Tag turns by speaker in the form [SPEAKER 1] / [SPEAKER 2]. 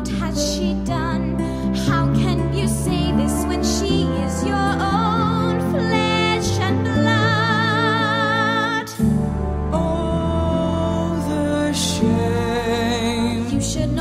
[SPEAKER 1] what has she done? How can you say this when she is your own flesh and blood?
[SPEAKER 2] Oh, the shame.
[SPEAKER 1] You should